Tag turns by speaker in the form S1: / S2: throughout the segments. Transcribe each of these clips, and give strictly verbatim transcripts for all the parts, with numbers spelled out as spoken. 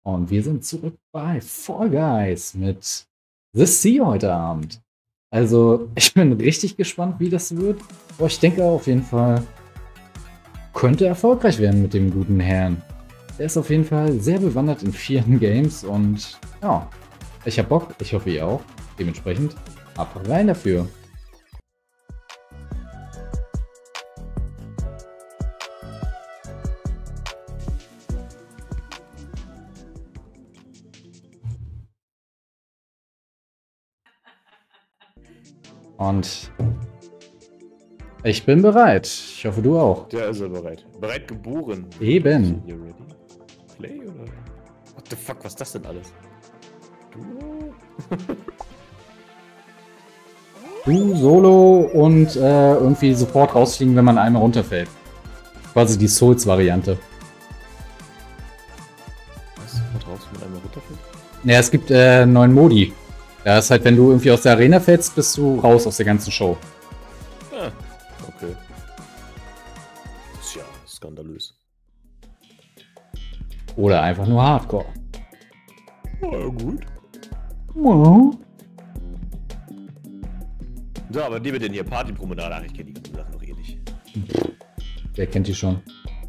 S1: Und wir sind zurück bei Fall Guys mit The Sea heute Abend. Also, ich bin richtig gespannt, wie das wird. Aber ich denke auf jeden Fall, könnte erfolgreich werden mit dem guten Herrn. Er ist auf jeden Fall sehr bewandert in vielen Games und ja, ich hab Bock. Ich hoffe, ihr auch. Dementsprechend ab rein dafür. Und ich bin bereit. Ich hoffe, du auch.
S2: Der ist er bereit. Bereit geboren.
S1: Eben.
S2: You ready? Play oder? What the fuck, was ist das denn alles? Du?
S1: Du, Solo und äh, irgendwie sofort rausfliegen, wenn man einmal runterfällt. Quasi die Souls-Variante.
S2: Was? Sofort raus, wenn man einmal runterfällt?
S1: Ja, es gibt äh, neuen Modi. Ja, ist halt, wenn du irgendwie aus der Arena fällst, bist du raus aus der ganzen Show.
S2: Ah, okay. Das ist ja skandalös.
S1: Oder einfach nur Hardcore.
S2: Ja, gut.
S1: Oh.
S2: So, aber die mit den hier Partypromenade, ach, ich kenne die ganzen Sachen noch eh nicht.
S1: Wer kennt die schon?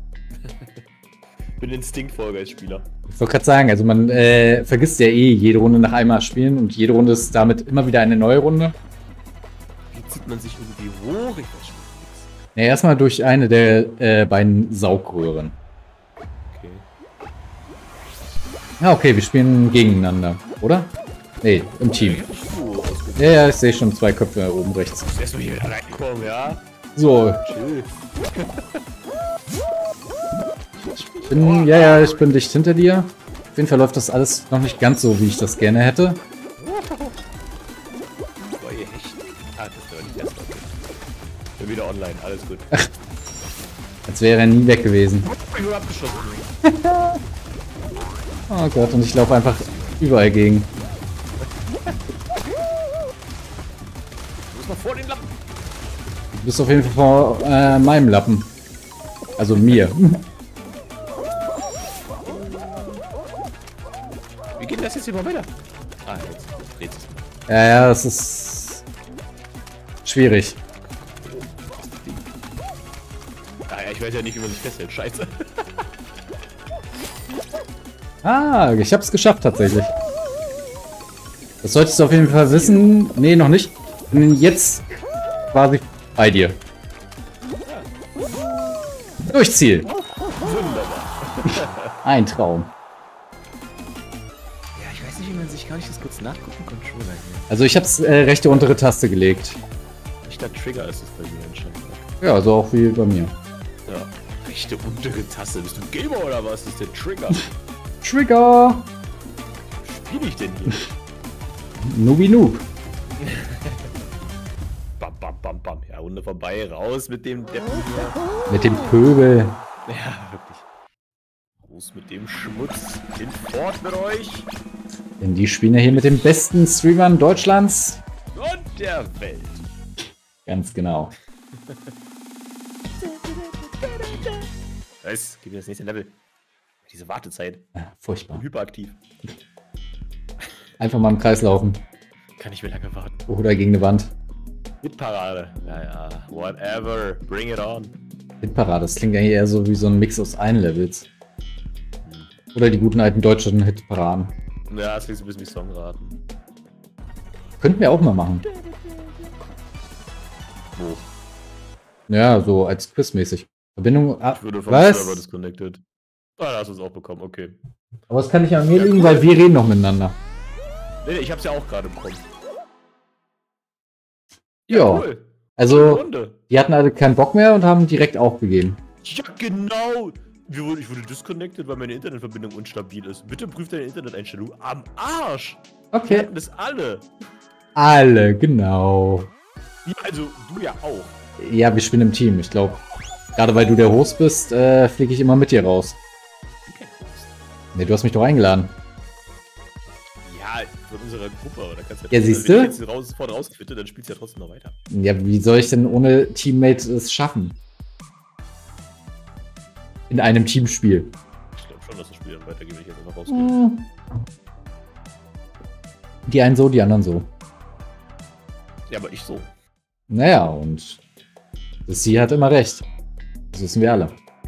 S2: Bin Instinkt-Fall Guys-Spieler.
S1: Ich wollte gerade sagen, also man äh, vergisst ja eh jede Runde nach einmal spielen und jede Runde ist damit immer wieder eine neue Runde.
S2: Wie zieht man sich irgendwie hoch? Ich weiß schon nichts.
S1: Ja, erstmal durch eine der äh, beiden Saugröhren.
S2: Okay.
S1: Ja, okay, wir spielen gegeneinander, oder? Nee, im Team.
S2: Oh,
S1: Ja, ja, ich sehe schon zwei Köpfe oben rechts.
S2: erstmal hier reinkommen, ja?
S1: So,
S2: Chill.
S1: ich bin, ja, ja, ich bin dicht hinter dir. Auf jeden Fall läuft das alles noch nicht ganz so, wie ich das gerne hätte.
S2: Neue Hecht. Ah, das war nicht erst. Ich bin wieder online, alles gut.
S1: Als wäre er nie weg gewesen.
S2: Ich wurde abgeschossen.
S1: Oh Gott, und ich laufe einfach überall gegen.
S2: Du musst mal vor den Lappen.
S1: Du bist auf jeden Fall vor äh, meinem Lappen. Also mir.
S2: Wie geht das jetzt hier mal weiter? Ah, jetzt. Jetzt.
S1: Ja, ja, das ist schwierig.
S2: Ah, ja, ich weiß ja nicht, wie man sich festhält. Scheiße.
S1: Ah, ich hab's geschafft tatsächlich. Das solltest du auf jeden Fall wissen. Nee, noch nicht. Bin jetzt quasi bei dir. Durchziel. Ein Traum.
S2: Ja, ich weiß nicht, wie man sich gar nicht das kurz nachgucken Controller hier.
S1: Also ich hab's äh, rechte untere Taste gelegt.
S2: Ich dachte, Trigger ist es bei mir anscheinend.
S1: Ja, so auch wie bei mir.
S2: Ja. Rechte untere Taste. Bist du Gamer oder was? Das ist der Trigger.
S1: Trigger!
S2: Wie spiel ich denn hier?
S1: Nubi Noob.
S2: Bam, bam, bam, bam. Ja, Runde vorbei. Raus mit dem Deppen hier.
S1: Mit dem Pöbel.
S2: Ja, wirklich. Raus mit dem Schmutz. Hinfort mit euch.
S1: Denn die spielen ja hier mit den besten Streamern Deutschlands.
S2: Und der Welt.
S1: Ganz genau.
S2: Was? Gib mir das nächste Level. Diese Wartezeit.
S1: Ja, furchtbar.
S2: Hyperaktiv.
S1: Einfach mal im Kreis laufen.
S2: Kann ich mir lange warten.
S1: Oder gegen eine Wand.
S2: Hitparade. Naja, whatever. Bring it on.
S1: Hitparade, das klingt eigentlich eher so wie so ein Mix aus allen Levels. Oder die guten alten deutschen Hitparaden.
S2: Ja, das klingt so ein bisschen wie Songraten.
S1: Könnten wir auch mal machen.
S2: Wo?
S1: Ja, so als Quizmäßig. Verbindung. Ah,
S2: Ich würde vom
S1: was?
S2: Server disconnected. Ah, da hast du es auch bekommen, okay.
S1: Aber das kann nicht an mir liegen, weil wir reden noch miteinander.
S2: Nee, nee, ich hab's ja auch gerade bekommen.
S1: Ja.
S2: Cool.
S1: Also,
S2: Runde.
S1: die hatten alle keinen Bock mehr und haben direkt aufgegeben.
S2: Ja, genau. Wir wurde, ich wurde disconnected, weil meine Internetverbindung instabil ist. Bitte prüft deine Interneteinstellung. Am Arsch. Wir
S1: Okay.
S2: hatten das alle.
S1: Alle, genau.
S2: Ja, also, du ja auch.
S1: Ja, wir spielen im Team, ich glaube. Gerade weil du der Host bist, äh, fliege ich immer mit dir raus.
S2: Okay.
S1: Ne, du hast mich doch eingeladen.
S2: Ja, von unserer Gruppe. Oder kannst du
S1: Ja,
S2: wenn
S1: siehste?
S2: ich jetzt raus, sofort rausquitte, dann spielst du ja trotzdem noch weiter.
S1: Ja, wie soll ich denn ohne Teammate es schaffen? In einem Teamspiel.
S2: Ich glaube schon, dass das Spiel dann weitergeht, wenn ich jetzt einfach rausgehe.
S1: Hm. Die einen so, die anderen so.
S2: Ja, aber ich so.
S1: Naja, und sie hat immer recht. Das wissen wir alle.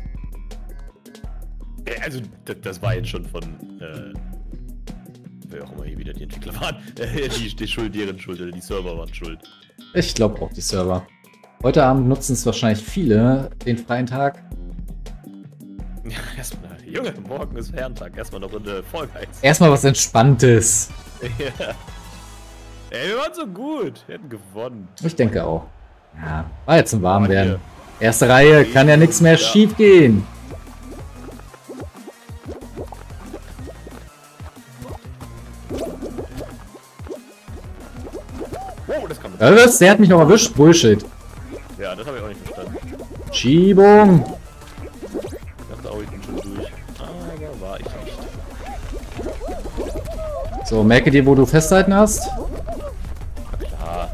S2: Äh, Also, das, das war jetzt schon von, äh, wer auch immer hier wieder die Entwickler waren. Äh, die, die Schuld, deren Schuld, oder die Server waren schuld.
S1: Ich glaube auch die Server. Heute Abend nutzen es wahrscheinlich viele, den freien Tag.
S2: Ja, erstmal, Junge, morgen ist Herrentag. Erstmal noch in der Fall Guys.
S1: Erstmal was Entspanntes.
S2: Ja. Ey, wir waren so gut. Wir hätten gewonnen.
S1: Ich denke auch. Ja, war jetzt zum Warmwerden.
S2: hier.
S1: Erste Reihe, kann ja nichts mehr
S2: Ja.
S1: schief gehen.
S2: Oh, das kann man.
S1: Äh, Was? Der hat mich noch erwischt? Bullshit.
S2: Ja, das habe ich auch nicht verstanden.
S1: Schiebung.
S2: Ich dachte auch, ich bin schon durch. Aber war ich nicht.
S1: So, merke dir, wo du festhalten hast.
S2: Na klar.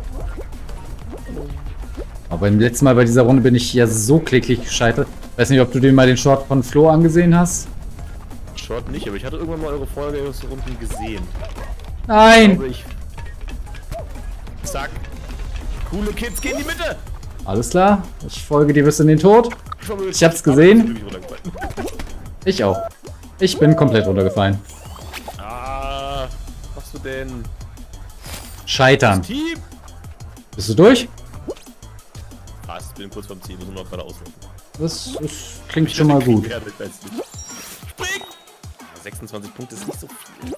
S1: Aber beim letzten Mal bei dieser Runde bin ich ja so kläglich gescheitert. Weiß nicht, ob du dir mal den Short von Flo angesehen hast.
S2: Short nicht, aber ich hatte irgendwann mal eure Folge aus Runden gesehen. Ich
S1: Nein!
S2: glaube, ich. Zack. Coole Kids, geh in die Mitte!
S1: Alles klar, ich folge dir bis in den Tod. Ich hab's gesehen. Ich auch. Ich bin komplett runtergefallen.
S2: Ah, was machst du denn?
S1: Scheitern.
S2: Team!
S1: Bist du durch?
S2: Fast, bin kurz vorm Ziel, müssen wir noch gerade ausrufen.
S1: Das, das klingt schon mal gut.
S2: Spring! sechsundzwanzig Punkte ist nicht so viel.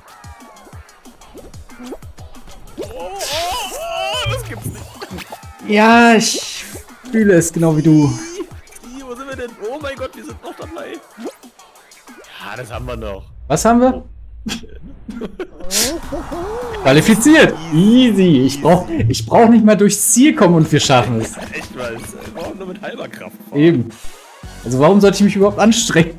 S2: Oh, oh, oh, das gibt's nicht.
S1: Ja, ich fühle es genau wie du.
S2: Wie, wo sind wir denn? Oh mein Gott, wir sind noch dabei. Ja, das haben wir noch.
S1: Was haben wir? Qualifiziert. Easy. Ich brauch, ich brauch nicht mal durchs Ziel kommen und wir schaffen es.
S2: Echt mal, wir brauchen nur mit halber Kraft fahren.
S1: Eben. Also warum sollte ich mich überhaupt anstrengen?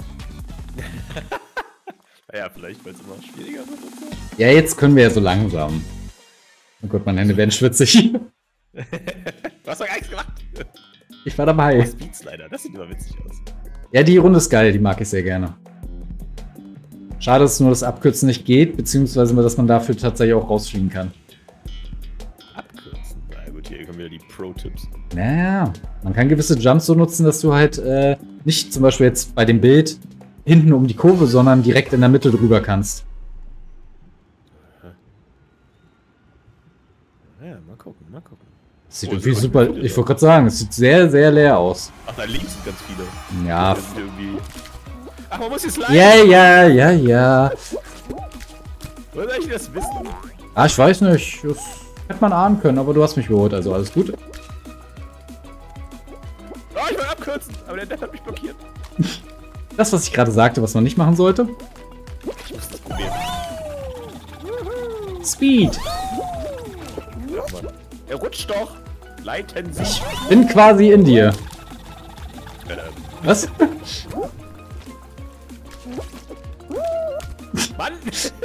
S2: Ja, vielleicht, weil es immer schwieriger wird und so.
S1: Ja, jetzt können wir ja so langsam. Oh Gott, meine Hände werden schwitzig.
S2: Du hast doch gar nichts gemacht.
S1: Ich war dabei.
S2: Speedslider, das sieht immer witzig aus.
S1: Ja, die Runde ist geil, die mag ich sehr gerne. Schade, dass nur das Abkürzen nicht geht, beziehungsweise dass man dafür tatsächlich auch rausfliegen kann.
S2: Abkürzen. Na gut, hier kommen wieder die Pro-Tipps.
S1: Naja, man kann gewisse Jumps so nutzen, dass du halt äh, nicht zum Beispiel jetzt bei dem Bild hinten um die Kurve, sondern direkt in der Mitte drüber kannst.
S2: Ja, mal gucken, mal gucken.
S1: Das sieht
S2: Oh,
S1: irgendwie
S2: sieht
S1: super,
S2: viele
S1: ich
S2: da.
S1: wollte gerade sagen, es sieht sehr, sehr leer aus.
S2: Ach, da links sind ganz viele.
S1: Ja,
S2: Das sind irgendwie... Ach, man muss jetzt sliden.
S1: ja, ja, ja, ja.
S2: Woher soll ich das wissen?
S1: Ah, ich weiß nicht, das hätte man ahnen können, aber du hast mich geholt, also alles gut.
S2: Oh, ich wollte abkürzen, aber der Death hat mich blockiert.
S1: Das, was ich gerade sagte, was man nicht machen sollte.
S2: Ich muss das probieren.
S1: Speed.
S2: Ach, Mann. Er rutscht doch. Leiten Sie.
S1: Ich bin quasi in dir.
S2: Äh,
S1: Was?
S2: Mann!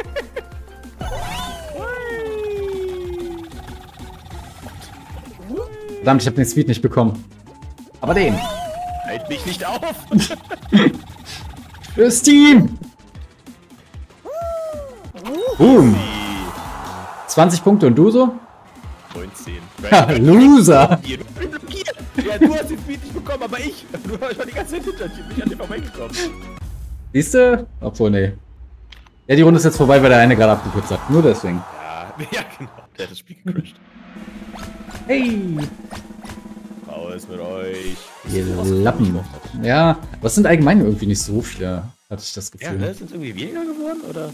S1: Verdammt, ich habe den Speed nicht bekommen. Aber den.
S2: Halt mich nicht auf!
S1: Fürs Team. Boom. zwanzig Punkte und du so?
S2: neunzehn.
S1: Ha, Loser.
S2: Du bist blockiert. Ja, du hast den Speed nicht bekommen, aber ich. Du warst die ganze Zeit hinter dir, nicht an dir vorbeigekommen.
S1: Siehst du? Obwohl, nee. Ja, die Runde ist jetzt vorbei, weil der eine gerade abgekürzt hat. Nur deswegen.
S2: Ja, ja, genau. Der hat das Spiel gecrashed.
S1: Hey.
S2: Raus mit euch.
S1: Ihr Lappen. Ja, was sind allgemein irgendwie nicht so viele, hatte ich das
S2: Ja,
S1: Gefühl.
S2: ne? Sind irgendwie weniger geworden, oder?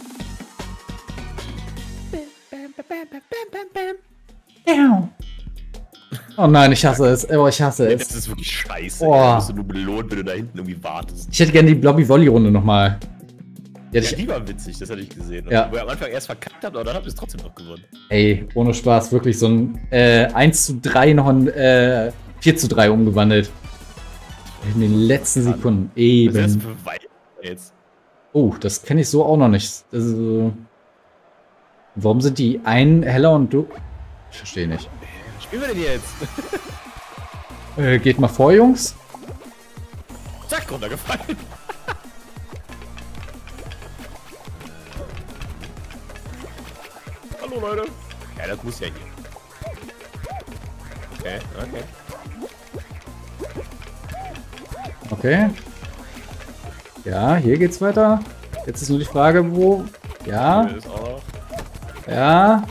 S1: Oh nein, ich hasse es. Oh, ich hasse
S2: Das
S1: es.
S2: ist wirklich scheiße.
S1: Boah.
S2: Da wirst du nur belohnt, wenn du da hinten irgendwie wartest.
S1: Ich hätte gerne die Blobby-Volley-Runde nochmal. Die hätte
S2: Ja,
S1: ich,
S2: die war witzig, das hatte ich gesehen.
S1: Ja.
S2: Wo ihr am Anfang erst verkackt habt, aber dann habt ihr es trotzdem noch gewonnen.
S1: ey, ohne Spaß, wirklich so ein äh, eins zu drei noch ein äh, vier zu drei umgewandelt. In den letzten Sekunden.
S2: Was ist das
S1: Eben.
S2: für Wein jetzt?
S1: Oh, das kenne ich so auch noch nicht. Also, warum sind die einen heller und du... Ich verstehe nicht.
S2: Was spielen wir denn jetzt?
S1: Äh, geht mal vor, Jungs.
S2: Zack, runtergefallen. Hallo, Leute. Ja, das muss ja hier. Okay, okay.
S1: Okay. Ja, hier geht's weiter. Jetzt ist nur die Frage, wo... Ja.
S2: Hier ist auch.
S1: Ja.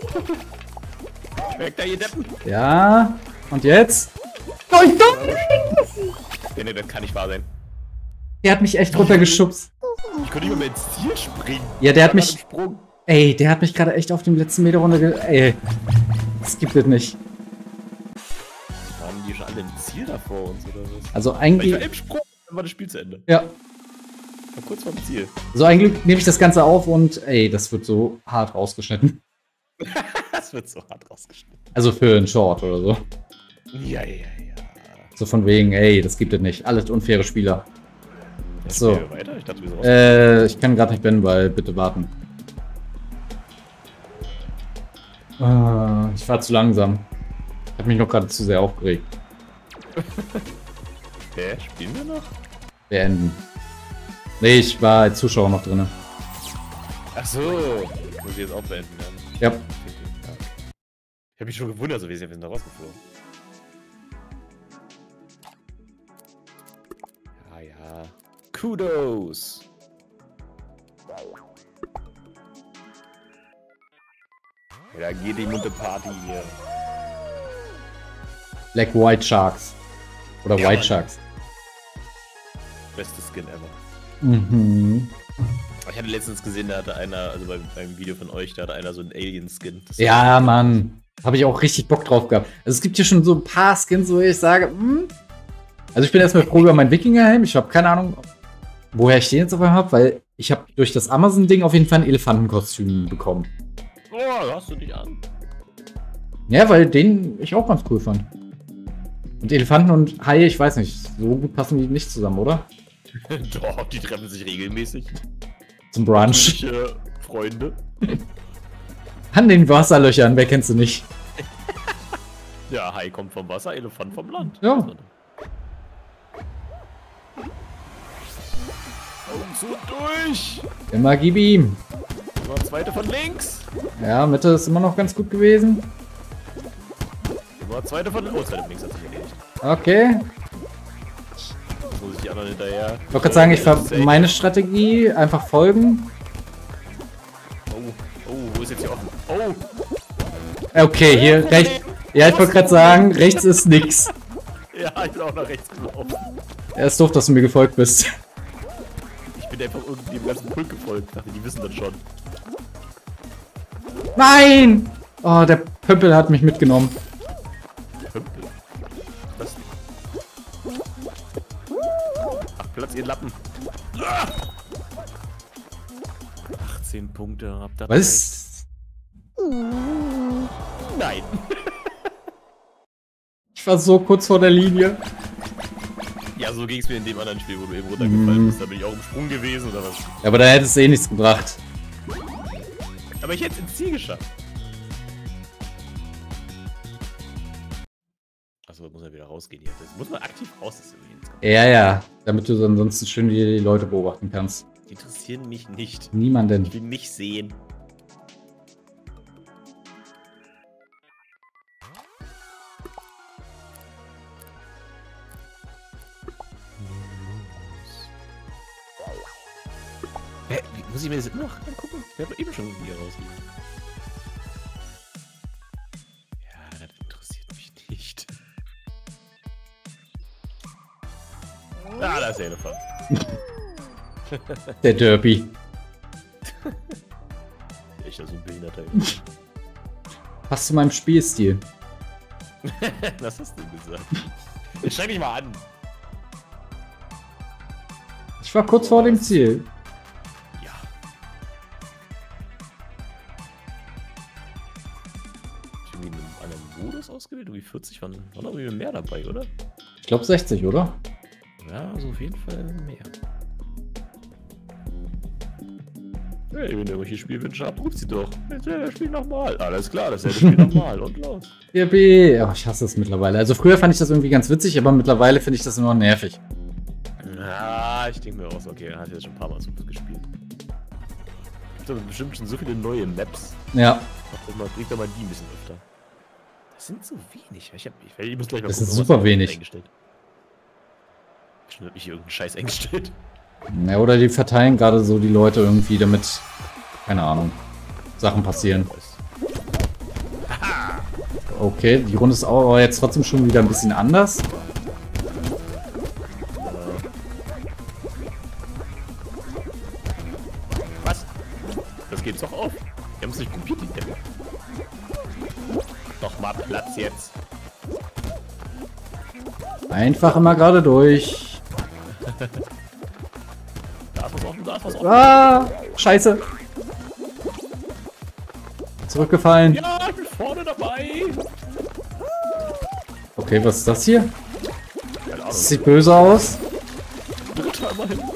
S2: Weg da, ihr Deppen.
S1: Ja. Und jetzt? Oh, ich
S2: Nee, nee, das kann nicht wahr sein.
S1: Der hat mich echt runtergeschubst.
S2: Ich konnte nicht mehr ins Ziel springen.
S1: Ja, der hat mich...
S2: Sprung.
S1: Ey, der hat mich gerade echt auf dem letzten Meter runterge... Ey. Das gibt es nicht.
S2: Waren die schon alle im Ziel da vor uns, oder was?
S1: Also
S2: Ich
S1: eigentlich...
S2: war im Sprung, dann war das Spiel zu Ende.
S1: Ja.
S2: War kurz vorm Ziel.
S1: So, ein Glück nehme ich das Ganze auf und... Ey, das wird so hart rausgeschnitten.
S2: Das wird so hart rausgeschnitten.
S1: Also für einen Short oder so.
S2: Ja, ja, ja.
S1: So von wegen, ey, das gibt es nicht. Alles unfaire Spieler.
S2: Jetzt
S1: So.
S2: gehen wir weiter? Ich dachte, wir sind raus.
S1: Äh, ich kann gerade nicht beenden, weil bitte warten. Äh, ich war zu langsam. Ich habe mich noch gerade zu sehr aufgeregt.
S2: Hä? Spielen wir noch?
S1: Beenden. Nee, ich war als Zuschauer noch drin.
S2: Ach so. Muss ich jetzt auch beenden,
S1: Ja.
S2: ja. Ich hab mich schon gewundert, so wie sie sind da rausgeflogen. Ja, ja. Kudos. Ja, da geht die munte Party hier.
S1: Black White Sharks. Oder
S2: Ja,
S1: White
S2: Mann.
S1: Sharks.
S2: Beste Skin ever.
S1: Mhm.
S2: Ich hatte letztens gesehen, da hatte einer, also beim, beim Video von euch, da hatte einer so einen Alien-Skin. Das
S1: Ja, Mann. Habe ich auch richtig Bock drauf gehabt. Also es gibt hier schon so ein paar Skins, wo ich sage, hm. Also ich bin erstmal froh über meinen Wikingerhelm. Ich habe keine Ahnung, woher ich den jetzt auf einmal habe, weil ich habe durch das Amazon-Ding auf jeden Fall ein Elefantenkostüm bekommen.
S2: Oh, hast du dich an?
S1: Ja, weil den ich auch ganz cool fand. Und Elefanten und Haie, ich weiß nicht, so gut passen die nicht zusammen, oder?
S2: Doch, die treffen sich regelmäßig.
S1: Zum Brunch.
S2: Natürliche Freunde.
S1: An den Wasserlöchern, wer kennst du nicht?
S2: Ja, Hai kommt vom Wasser, Elefant vom Land.
S1: Ja.
S2: Und so durch.
S1: Immer gib ihm.
S2: Noch zweite von links.
S1: Ja, Mitte ist immer noch ganz gut gewesen.
S2: Noch zweite von oh, zweite von links hat sich erledigt.
S1: Okay.
S2: Jetzt muss ich die anderen hinterher.
S1: Ich wollte gerade sagen, ich fahre meine Strategie, einfach folgen.
S2: Oh, oh, wo ist jetzt hier offen? Oh!
S1: Okay, hier rechts. Ja, ich wollte gerade sagen, rechts ist nix.
S2: Ja, ich bin auch nach rechts gelaufen.
S1: Ja, ist doof, dass du mir gefolgt bist.
S2: Ich bin einfach irgendwie dem ganzen Pulk gefolgt. Ich dachte, die wissen das schon.
S1: Nein! Oh, der Pöppel hat mich mitgenommen.
S2: Pömpel. Was? Ach, Platz, ihr Lappen. Ah! achtzehn Punkte, habt ihr
S1: Was?
S2: Nein.
S1: Ich war so kurz vor der Linie.
S2: Ja, so ging es mir in dem anderen Spiel, wo du eben runtergefallen
S1: Mm.
S2: bist. Da bin ich auch im Sprung gewesen oder was?
S1: Ja, aber da hätte es eh nichts gebracht.
S2: Aber ich hätte es ins Ziel geschafft. Achso, muss man wieder rausgehen hier. Das muss man aktiv raus, das übrigens.
S1: Ja, ja. Damit du ansonsten schön die Leute beobachten kannst.
S2: Die interessieren mich nicht.
S1: Niemanden.
S2: Ich will mich sehen. Hä, wie, muss ich mir das immer noch angucken? Ich habe eben schon hier rausgegeben. Ja, das interessiert mich nicht. Ah, da ist der Elefant.
S1: Der Derby.
S2: Echt so ein behinderter.
S1: Passt zu meinem Spielstil.
S2: Was hast du gesagt? Schreib mich mal an.
S1: Ich war kurz vor dem Ziel.
S2: Ja. Ich habe irgendwie einen anderen Modus ausgewählt. Irgendwie vierzig waren, waren noch irgendwie mehr dabei, oder?
S1: Ich glaube sechzig, oder?
S2: Ja, also auf jeden Fall mehr. Hey, wenn ihr irgendwelche Spielwünsche habt, ruft sie doch. Ja, spiel nochmal. Alles klar, das ist ja das Spiel nochmal und los.
S1: Yippie. Oh, ich hasse es mittlerweile. Also früher fand ich das irgendwie ganz witzig, aber mittlerweile finde ich das nur noch nervig.
S2: Ah, ich denke mir auch so, okay, er hat jetzt schon ein paar Mal so gespielt. gibt doch bestimmt schon so viele neue Maps.
S1: Ja.
S2: Bringt doch mal die ein bisschen öfter. Das sind so wenig. Ich, hab, ich, ich muss gleich mal
S1: Das
S2: gucken,
S1: ist
S2: was
S1: super
S2: ich
S1: wenig.
S2: Eingestellt. Bestimmt hab ich hier irgendeinen Scheiß eingestellt.
S1: Ja, oder die verteilen gerade so die Leute irgendwie, damit, keine Ahnung, Sachen passieren. Okay, die Runde ist aber jetzt trotzdem schon wieder ein bisschen anders.
S2: Was? Das geht's doch auf. Wir haben es nicht kopiert, die Dämme. Doch mal Platz jetzt.
S1: Einfach immer gerade durch.
S2: Da ist was offen, da ist was offen.
S1: Ah, scheiße. Zurückgefallen.
S2: Ja, ich bin vorne dabei.
S1: Okay, was ist das hier?
S2: Keine Ahnung.
S1: Das sieht böse aus.
S2: Dritter immerhin. Ja,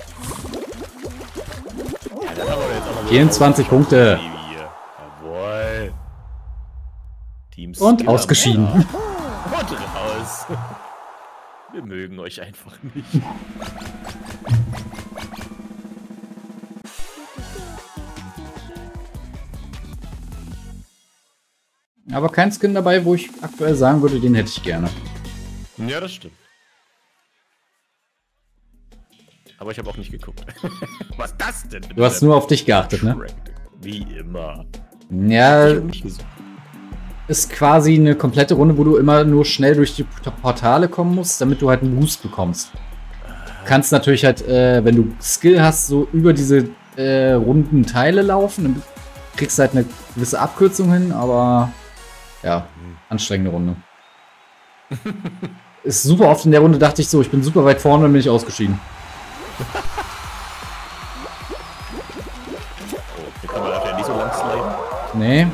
S2: dann haben wir jetzt aber
S1: vierundzwanzig Punkte.
S2: Jawohl. Teams
S1: Und ausgeschieden.
S2: Und raus. Wir mögen euch einfach nicht.
S1: Aber kein Skin dabei, wo ich aktuell sagen würde, den hätte ich gerne.
S2: Ja, das stimmt. Aber ich habe auch nicht geguckt. Was ist das denn?
S1: Du hast nur auf dich geachtet, ne?
S2: Wie immer.
S1: Ja,
S2: Ich hab nicht gesucht.
S1: ist quasi eine komplette Runde, wo du immer nur schnell durch die Portale kommen musst, damit du halt einen Boost bekommst. Du kannst natürlich halt, äh, wenn du Skill hast, so über diese äh, runden Teile laufen. Dann kriegst du halt eine gewisse Abkürzung hin, aber ja, anstrengende Runde. Ist super oft in der Runde, dachte ich so, ich bin super weit vorne und bin ich ausgeschieden.
S2: Oh, hier kann man dafür nicht so lang sliden.
S1: Nee.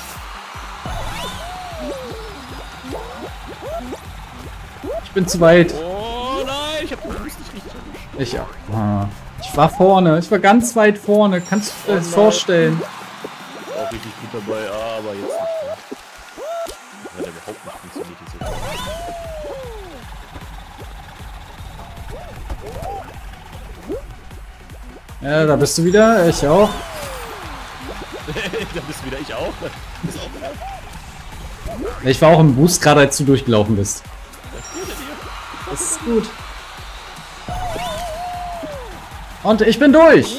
S1: Ich bin zu weit.
S2: Oh nein, ich hab den Fuß nicht richtig erwischt.
S1: Ich auch. Ah, ich war vorne. Ich war ganz weit vorne. Kannst du dir das
S2: Oh
S1: vorstellen?
S2: Auch richtig gut dabei, aber jetzt nicht mehr. Weil der überhaupt nicht funktioniert, diese Karte.
S1: Ja, da bist du wieder. Ich auch.
S2: Da bist du wieder, ich auch. Bist auch wieder.
S1: Ich war auch im Boost, gerade als du durchgelaufen bist. Das ist gut. Und ich bin durch.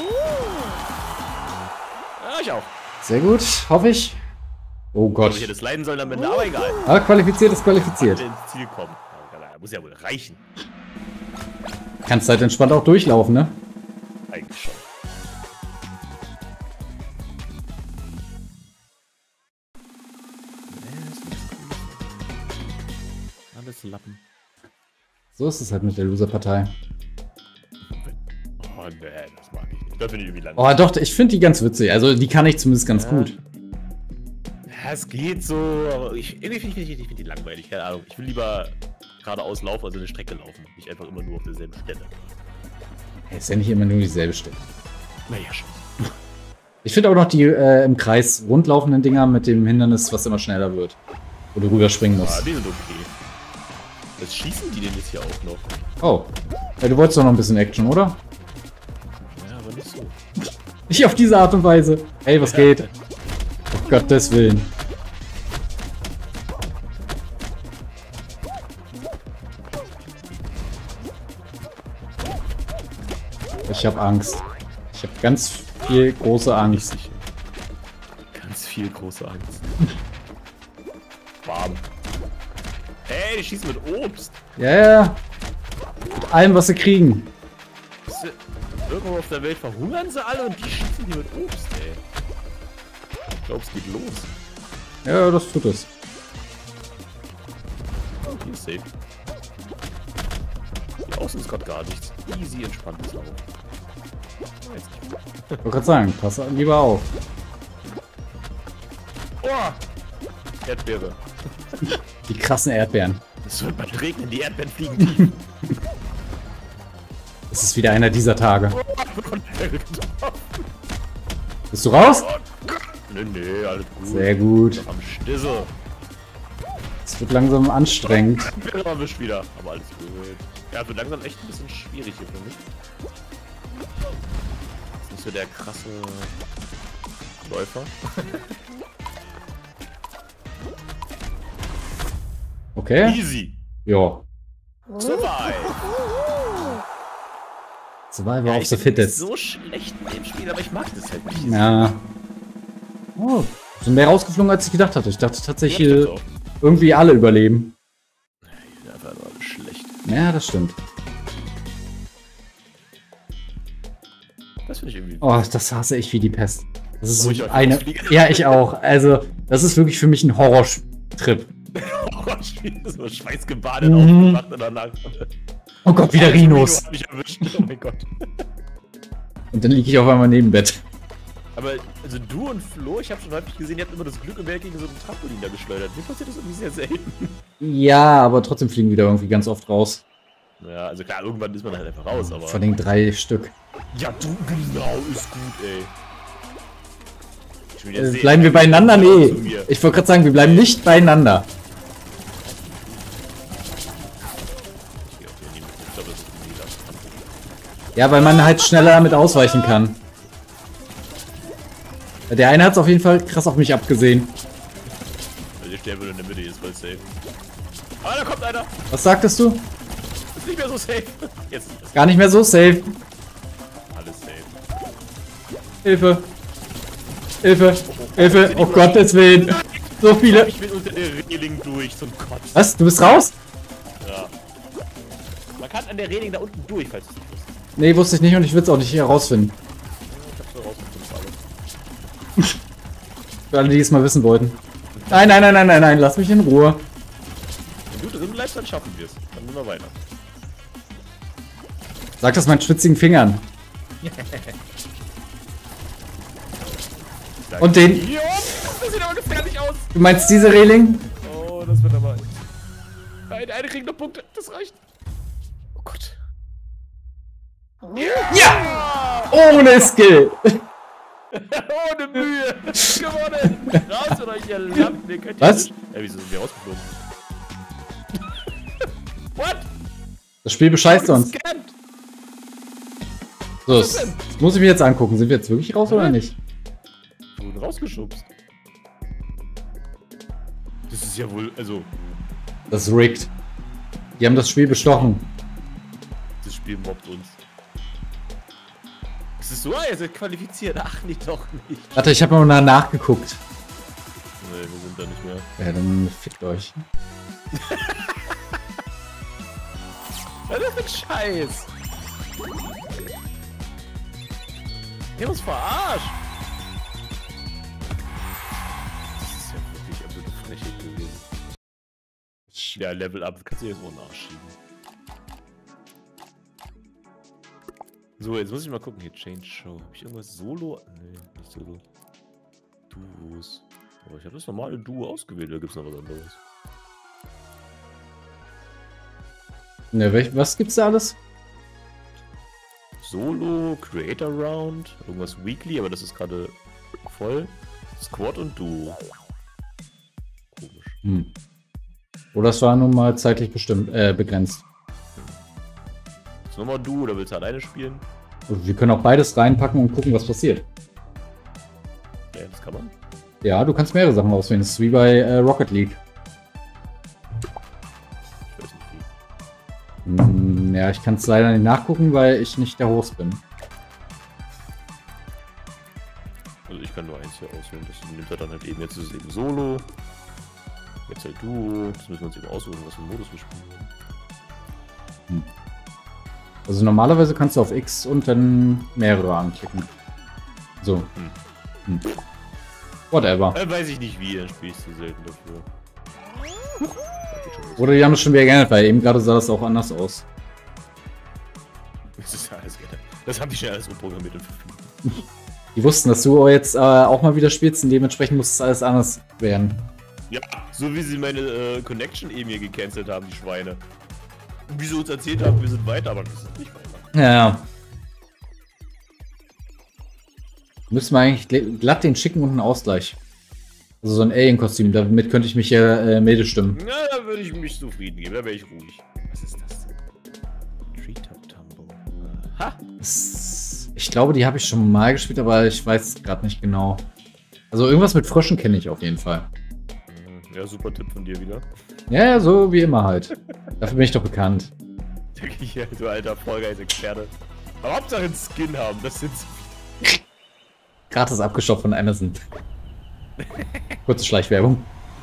S2: Ja, ich auch.
S1: Sehr gut, hoffe ich. Oh Gott.
S2: Ich hätte es leiden sollen am Ende, aber egal.
S1: Aber qualifiziert ist qualifiziert.
S2: Ins Ziel kommen. Ja, muss ja wohl reichen.
S1: Kannst halt entspannt auch durchlaufen, ne?
S2: Eigentlich schon. Alles Lappen.
S1: So ist es halt mit der Loser-Partei.
S2: Oh nee, das mag ich nicht. Das finde ich irgendwie lang.
S1: Oh doch, ich finde die ganz witzig. Also die kann ich zumindest ganz gut.
S2: Ja, es geht so, aber ich, irgendwie finde ich, ich find die langweilig. Keine Ahnung. Ich will lieber geradeaus laufen, also eine Strecke laufen. Nicht einfach immer nur auf derselben Stelle.
S1: Ist ja nicht immer nur dieselbe Stelle.
S2: Naja, schon.
S1: Ich finde auch noch die äh, im Kreis rundlaufenden Dinger mit dem Hindernis, was immer schneller wird. Wo du rüberspringen
S2: Ah,
S1: musst.
S2: die sind okay. Was schießen die denn jetzt hier auch noch?
S1: Oh. Ja, du wolltest doch noch ein bisschen Action, oder?
S2: Ja, aber nicht so.
S1: Nicht auf diese Art und Weise. Hey, was geht? Um Gottes Willen. Ich hab Angst. Ich hab ganz viel große Angst.
S2: Sicher. Ganz viel große Angst. Warm. Hey, die schießen mit Obst.
S1: Ja, ja. Mit allem, was sie kriegen.
S2: Was, äh, Irgendwo auf der Welt verhungern sie alle und die schießen hier mit Obst, ey. Ich glaub, es geht los.
S1: Ja, das tut es.
S2: Oh, hier ist safe. Hier außen ist gerade gar nichts. Easy, entspanntes Laufen. Jetzt nicht.
S1: Ich wollte gerade sagen, pass lieber auf.
S2: Oh! Erdbeere.
S1: Die krassen Erdbeeren.
S2: Es wird bald regnen, die Erdbeeren fliegen tief.
S1: Es ist wieder einer dieser Tage.
S2: Oh, ich bin von der getroffen.
S1: Bist du raus?
S2: Oh Gott. Nö, nö, alles gut.
S1: Sehr gut.
S2: Noch am Stissel.
S1: Es wird langsam anstrengend.
S2: Ich bin erwischt wieder, aber alles gut. Ja, es wird langsam echt ein bisschen schwierig hier für mich. Das ist nicht so der krasse Läufer.
S1: Okay.
S2: Easy.
S1: Ja.
S2: Survive.
S1: Survivor
S2: Ja,
S1: of
S2: ich
S1: the
S2: bin
S1: fittest.
S2: so schlecht in dem Spiel, aber ich mag das halt nicht.
S1: Ja. Oh, sind mehr rausgeflogen, als ich gedacht hatte. Ich dachte tatsächlich,
S2: Ja,
S1: äh,
S2: stimmt auch.
S1: irgendwie alle überleben.
S2: Ich bin einfach nur schlecht.
S1: Ja, das stimmt.
S2: Das finde ich irgendwie.
S1: Oh, das hasse ich wie die Pest. Das ist
S2: Wo
S1: so
S2: ich auch
S1: eine.
S2: fliege.
S1: Ja, ich auch. Also, das ist wirklich für mich ein Horrortrip.
S2: Horrorspiel, so schweißgebadet
S1: Mhm.
S2: aufgemacht in der Nacht.
S1: Oh Gott, wieder
S2: Rhino
S1: Rhinos.
S2: hat mich erwischt. Oh mein Gott.
S1: Und dann liege ich auf einmal neben Bett.
S2: Aber also du und Flo, ich habe schon häufig gesehen, ihr habt immer das Glück im Welt gegen so einen Trampolin da geschleudert. Mir passiert das irgendwie sehr selten.
S1: Ja, aber trotzdem fliegen wieder irgendwie ganz oft raus.
S2: Ja, also klar, irgendwann ist man halt einfach raus, aber.
S1: Vor den drei Stück.
S2: Ja, du, genau, ist gut, ey. Ich will jetzt
S1: Äh,
S2: sehen,
S1: bleiben wir beieinander?
S2: zu
S1: Nee.
S2: mir.
S1: Ich wollte gerade sagen, wir bleiben nicht beieinander.
S2: Ich geh auf den Neben- ich glaube, das ist ein Lila.
S1: Ja, weil man halt schneller damit ausweichen kann. Der eine hat es auf jeden Fall krass auf mich abgesehen.
S2: Also ich sterbe in der Mitte, ist voll safe. Ah, da kommt einer!
S1: Was sagtest du?
S2: Ist nicht mehr so safe. Jetzt ist
S1: Gar nicht mehr so safe.
S2: alles safe.
S1: Hilfe. Hilfe. Hilfe. Oh Gottes Willen. So viele.
S2: Ich bin unter der Reling durch zum Kotzen.
S1: Was? Du bist raus?
S2: Ja. Man kann an der Reling da unten durch, falls du es nicht wusstest.
S1: Nee, wusste ich nicht und ich will es auch nicht herausfinden.
S2: Ich hab's so rausgefunden, alles.
S1: Für alle, die es mal wissen wollten. Nein, nein, nein, nein, nein, nein. Lass mich in Ruhe.
S2: Wenn du drin bleibst, dann schaffen wir es. Dann gehen wir weiter.
S1: Sag das meinen schwitzigen Fingern. Und den.
S2: Ja, das sieht aber gefährlich aus.
S1: Du meinst diese Reling?
S2: Oh, das wird aber... Nein, eine kriegt noch Punkte. Das reicht. Oh Gott.
S1: Ja! Ohne Skill.
S2: Ohne Mühe. Gewonnen. Raus oder ihr Lampen. Ihr könnt
S1: Was?
S2: Ja, wieso sind wir rausgeflogen? What?
S1: Das Spiel bescheißt uns.
S2: Gescannt.
S1: So, das das muss ich mir jetzt angucken. Sind wir jetzt wirklich raus oder nicht?
S2: Wir wurden rausgeschubst. Das ist ja wohl, also,
S1: Das ist rigged. Die haben das Spiel bestochen.
S2: das Spiel mobbt uns. Es ist so, ah, ihr seid qualifiziert. Ach, nee, doch nicht.
S1: Warte, ich habe mal nach- nachgeguckt.
S2: Nee, wir sind da nicht mehr.
S1: Ja, dann fickt euch.
S2: Was ist das für ein Scheiß? Der uns verarscht. Das ist ja wirklich absolute Frechheit gewesen. Ja, Level Up kannst du jetzt auch nachschieben. So, jetzt muss ich mal gucken hier. Change Show. Hab ich irgendwas Solo? Nee, nicht Solo. Duos. Aber ich habe das normale Duo ausgewählt, da gibt's noch was anderes.
S1: Ne, welch, was gibt's da alles?
S2: Solo, Creator Round, irgendwas Weekly, aber das ist gerade voll. Squad und Duo. Komisch.
S1: Hm. Oder es war nun mal zeitlich bestimmt, äh, begrenzt.
S2: Ist nochmal Duo oder willst du alleine spielen?
S1: Also wir können auch beides reinpacken und gucken, was passiert.
S2: Ja, das kann man.
S1: Ja, du kannst mehrere Sachen auswählen. Das ist wie bei äh, Rocket League.
S2: Ich weiß nicht wie.
S1: Hm, ja, ich kann es leider nicht nachgucken, weil ich nicht der Host bin.
S2: Also ich kann nur eins hier auswählen. Das nimmt er dann halt eben. Jetzt ist es eben Solo. Jetzt halt Duo. Das müssen wir uns eben aussuchen, was für einen Modus wir spielen wollen.
S1: Hm. Also normalerweise kannst du auf X und dann mehrere anklicken. So.
S2: Hm.
S1: Hm. Whatever.
S2: Äh, weiß ich nicht wie, dann spiele ich zu selten dafür.
S1: Oder die haben es schon wieder geändert, weil eben gerade sah das auch anders aus.
S2: Das ist ja alles geändert. Das haben die schon alles umprogrammiert und verfügt.
S1: Die wussten, dass du jetzt äh, auch mal wieder spielst und dementsprechend muss es alles anders werden.
S2: Ja, so wie sie meine äh, Connection eben hier gecancelt haben, die Schweine. Und wie sie uns erzählt haben, wir sind weiter, aber wir sind nicht weiter.
S1: Ja. Müssen wir eigentlich gl- glatt den schicken und einen Ausgleich. Also so ein Alien-Kostüm, damit könnte ich mich ja äh, Mädel stimmen.
S2: Na, da würde ich mich zufrieden geben, da wäre ich ruhig. Was ist das denn? Treetop Tumble. Ha!
S1: Das, ich glaube, die habe ich schon mal gespielt, aber ich weiß gerade nicht genau. Also irgendwas mit Fröschen kenne ich auf jeden Fall.
S2: Ja, super Tipp von dir wieder.
S1: Ja, so wie immer halt. Dafür bin ich doch bekannt.
S2: Hier, du alter Fall Guys-Experte. Aber Hauptsache einen Skin haben, das sind sie.
S1: Gratis abgestoppt von Amazon. Kurze Schleichwerbung.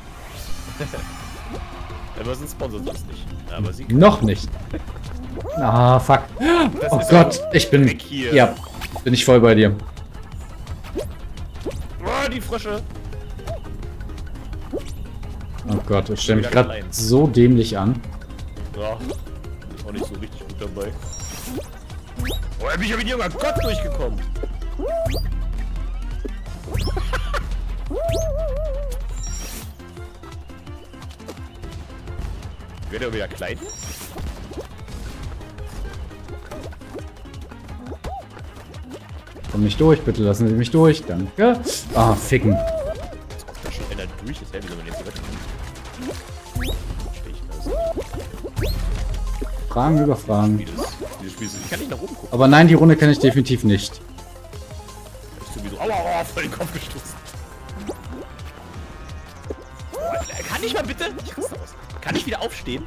S2: Amazon sponsert das nicht. Aber sie
S1: Noch nicht. Ah, fuck.
S2: Das
S1: Oh
S2: ist
S1: Gott, ich bin...
S2: Dreck hier.
S1: Ja, bin ich voll bei dir.
S2: Oh, die Frösche.
S1: Oh Gott, ich stelle mich gerade so dämlich an.
S2: Ja, ist auch nicht so richtig gut dabei. Oh, da bin ich aber hier über Gott durchgekommen. Wird er wieder klein?
S1: Komm nicht durch, bitte lassen Sie mich durch. Danke. Ah, ficken.
S2: Jetzt kommt da schon einer durch. Ist ja, wie soll man jetzt hier weiterkommen? Verstehe ich das.
S1: Fragen über Fragen.
S2: Wie das, dieses Spiel ist. Ich kann nicht nach oben gucken.
S1: Aber nein, die Runde kenne ich definitiv nicht.
S2: Ich bin sowieso. Aua, aua, voll den Kopf gestoßen. Oh, kann ich mal bitte? Ich raste aus. Kann ich wieder aufstehen?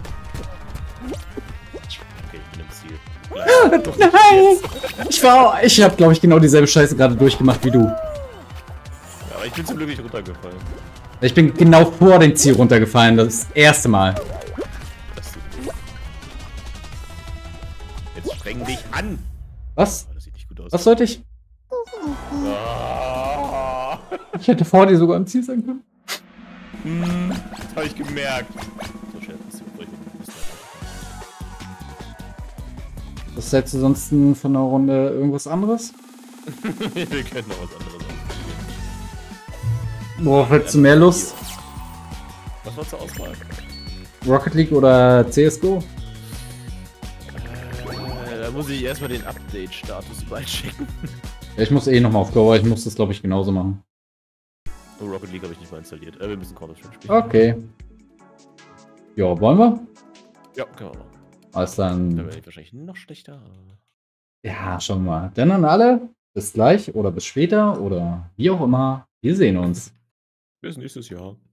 S2: Okay, ich bin im Ziel. Doch nicht
S1: Nein! Ich war, ich habe, glaube ich, genau dieselbe Scheiße gerade durchgemacht wie du.
S2: Ja, aber ich bin zum Glück nicht runtergefallen.
S1: Ich bin genau vor dem Ziel runtergefallen, das erste Mal.
S2: Das tut weh. Jetzt streng dich an!
S1: Was?
S2: Oh, das sieht nicht gut aus.
S1: Was sollte ich?
S2: Ah.
S1: Ich hätte vor dir sogar am Ziel sein können.
S2: Hm, das habe ich gemerkt. So schnell ist die Brücke.
S1: Was hältst du sonst von der Runde irgendwas anderes?
S2: Wir können noch was anderes ausprobieren.
S1: Worauf hättest du mehr Lust?
S2: Was war zur Auswahl?
S1: Rocket League oder C S G O?
S2: Äh, da muss ich erstmal den Update-Status beichecken.
S1: Ja, ich muss eh nochmal auf Go, aber ich muss das, glaube ich, genauso machen.
S2: Oh, Rocket League habe ich nicht mal installiert. Äh, wir müssen Counter-Strike spielen.
S1: Okay. Ja, wollen wir?
S2: Ja, können wir machen.
S1: Alles
S2: Da
S1: dann.
S2: werde ich wahrscheinlich noch schlechter. aber-
S1: Ja, schauen wir mal. Dann an alle. Bis gleich oder bis später oder wie auch immer. Wir sehen uns.
S2: Bis nächstes Jahr.